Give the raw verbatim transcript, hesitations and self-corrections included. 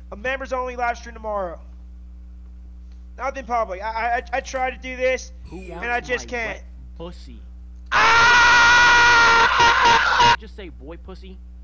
A members only live stream tomorrow. Nothing public. I I I tried to do this, Who and I just can't. Pussy. Ah! Just say boy pussy.